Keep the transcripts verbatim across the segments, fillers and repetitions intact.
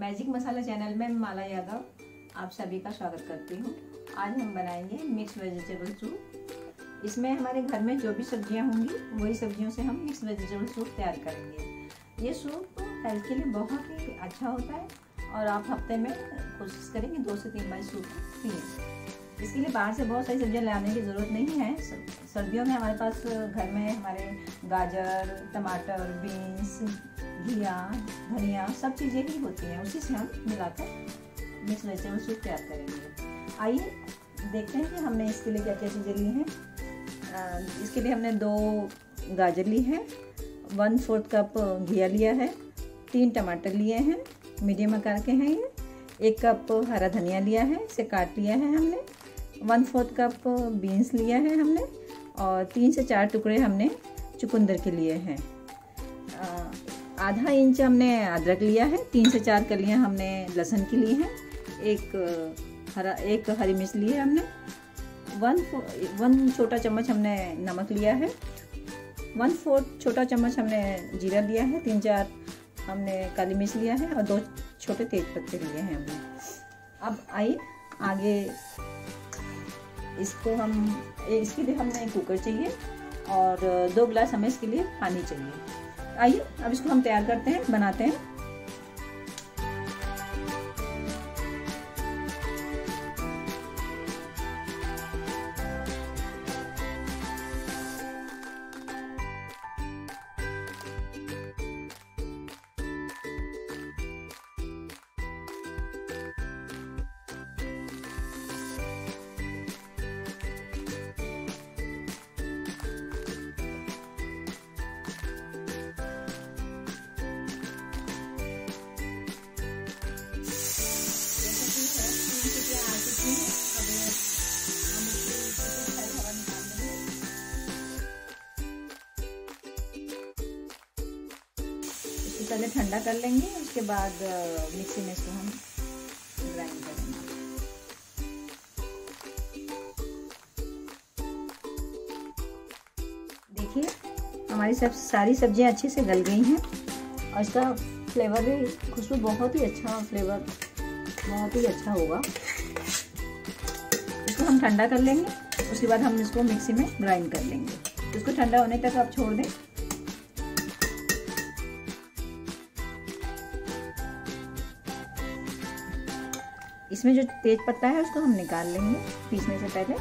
Magic मसाला channel में माला यादव आप सभी का स्वागत करती हूँ। आज हम बनाएंगे मिक्स वेजिटेबल सूप। इसमें हमारे घर में जो भी सब्जियाँ होंगी वही सब्जियों से हम मिक्स वेजिटेबल सूप तैयार करेंगे। ये सूप हेल्थ के लिए बहुत ही अच्छा होता है और आप हफ्ते में कोशिश करेंगे दो से तीन बार सूप पिए। इसके लिए बाहर से बहुत सारी सब्जियाँ लाने की ज़रूरत नहीं है। सर्दियों में हमारे पास घर में हमारे गाजर, टमाटर, बीन्स, घिया, धनिया सब चीज़ें ही होती हैं। उसी से हम मिलाकर मिक्स वेजिटेबल सूप तैयार करेंगे। आइए देखते हैं कि हमने इसके लिए क्या क्या चीज़ें ली हैं। इसके लिए हमने दो गाजर ली है, वन फोर्थ कप घिया लिया है, तीन टमाटर लिए हैं, मीडियम आकार के हैं ये, एक कप हरा धनिया लिया है, इसे काट लिया है हमने, वन फोर्थ कप बीन्स लिया है हमने और तीन से चार टुकड़े हमने चुकंदर के लिए हैं। आधा इंच हमने अदरक लिया है, तीन से चार कलियां हमने लहसुन की ली हैं, एक हरा एक हरी मिर्च ली है हमने, वन वन छोटा चम्मच हमने नमक लिया है, वन फोर्थ छोटा चम्मच हमने जीरा लिया है, तीन चार हमने काली मिर्च लिया है और दो छोटे तेज पत्ते लिए हैं हमने। अब आइए आगे इसको हम इसके लिए हमने कुकर चाहिए और दो गिलास हमें इसके लिए पानी चाहिए। आइए अब इसको हम तैयार करते हैं, बनाते हैं। पहले ठंडा कर लेंगे, उसके बाद मिक्सी में इसको हम ग्राइंड करेंगे। देखिए हमारी सब सारी सब्जियां अच्छे से गल गई हैं और इसका फ्लेवर भी, खुशबू बहुत ही अच्छा, फ्लेवर बहुत ही अच्छा होगा। इसको हम ठंडा कर लेंगे, उसके बाद हम इसको मिक्सी में ग्राइंड कर लेंगे। इसको ठंडा होने तक आप छोड़ दें। इसमें जो तेज पत्ता है उसको हम निकाल लेंगे पीसने से पहले,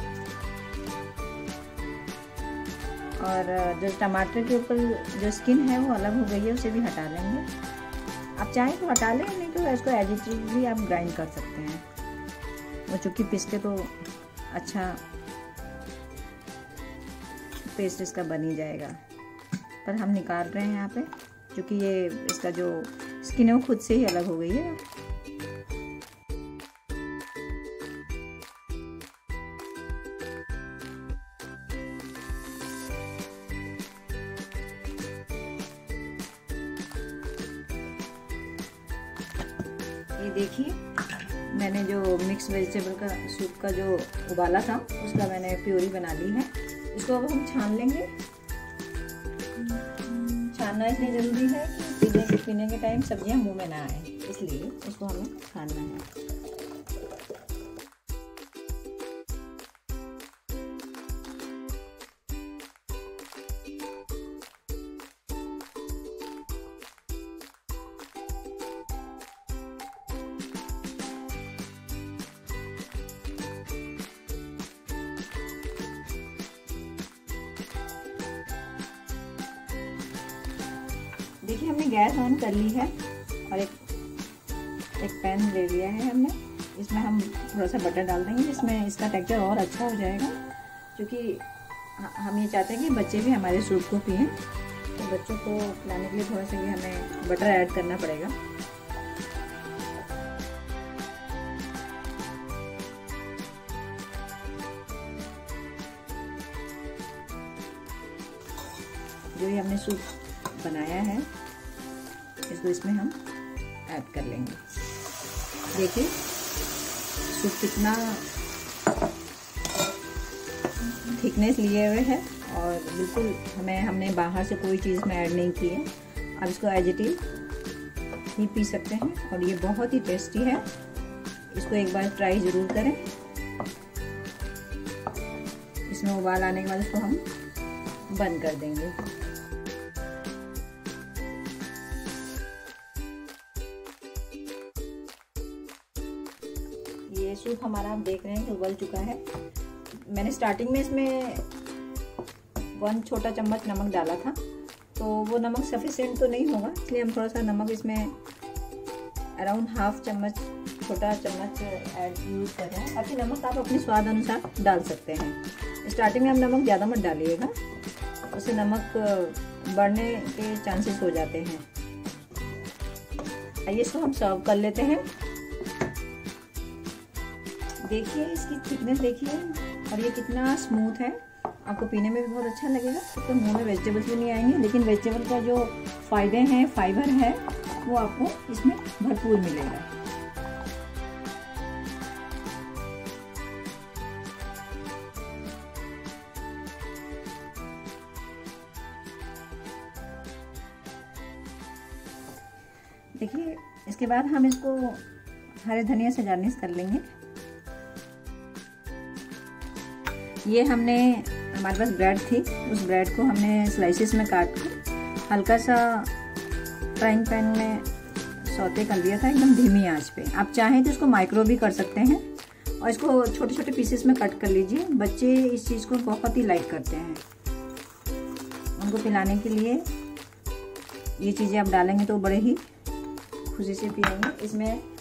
और जो टमाटर के ऊपर जो स्किन है वो अलग हो गई है उसे भी हटा लेंगे। आप चाहें तो हटा लें, नहीं तो इसको एज इट इज भी आप ग्राइंड कर सकते हैं। वो चूँकि पीस के तो अच्छा पेस्ट इसका बन ही जाएगा, पर हम निकाल रहे हैं यहाँ पे क्योंकि ये इसका जो स्किन है वो खुद से ही अलग हो गई है। ये देखिए मैंने जो मिक्स वेजिटेबल का सूप का जो उबाला था उसका मैंने प्योरी बना ली है। इसको अब हम छान लेंगे। छानना इसलिए ज़रूरी है कि पीने पीने के टाइम सब्जियां मुंह में ना आए, इसलिए इसको हमें छानना है। देखिए हमने गैस ऑन कर ली है और एक एक पैन ले लिया है हमने। इसमें हम थोड़ा सा बटर डाल देंगे जिसमें इसका टेक्सचर और अच्छा हो जाएगा, क्योंकि हम ये चाहते हैं कि बच्चे भी हमारे सूप को पिएं, तो बच्चों को खिलाने के लिए थोड़ा सा ये हमें बटर ऐड करना पड़ेगा। जो ये हमने सूप बनाया है इसको इसमें हम ऐड कर लेंगे। देखिए सूप कितना थिकनेस लिए हुए है और बिल्कुल हमें हमने बाहर से कोई चीज़ में ऐड नहीं की है। अब इसको एज इट इज ही पी सकते हैं और ये बहुत ही टेस्टी है। इसको एक बार ट्राई ज़रूर करें। इसमें उबाल आने के बाद इसको हम बंद कर देंगे। ये सूप हमारा आप देख रहे हैं कि उबल चुका है। मैंने स्टार्टिंग में इसमें वन छोटा चम्मच नमक डाला था, तो वो नमक सफिशिएंट तो नहीं होगा, इसलिए हम थोड़ा सा नमक इसमें अराउंड हाफ चम्मच छोटा चम्मच ऐड यूज़ कर रहे हैं। बाकी नमक आप अपने स्वाद अनुसार डाल सकते हैं। स्टार्टिंग में आप नमक ज़्यादा मत डालिएगा, उससे नमक बढ़ने के चांसेस हो जाते हैं। आइए इसको हम सर्व कर लेते हैं। देखिए इसकी थिकनेस देखिए, और ये कितना स्मूथ है। आपको पीने में भी बहुत अच्छा लगेगा। तो मुंह में वेजिटेबल्स भी नहीं आएंगे, लेकिन वेजिटेबल का जो फायदे हैं, फाइबर है, वो आपको इसमें भरपूर मिलेगा। देखिए इसके बाद हम इसको हरे धनिया से गार्निश कर लेंगे। ये हमने हमारे पास ब्रेड थी, उस ब्रेड को हमने स्लाइसेस में काट कर हल्का सा फ्राइंग पैन में सौते कर लिया था, एकदम धीमी आंच पे। आप चाहें तो इसको माइक्रो भी कर सकते हैं और इसको छोटे छोटे पीसेस में कट कर लीजिए। बच्चे इस चीज़ को बहुत ही लाइक करते हैं। उनको पिलाने के लिए ये चीज़ें आप डालेंगे तो बड़े ही खुशी से पिएंगे। इसमें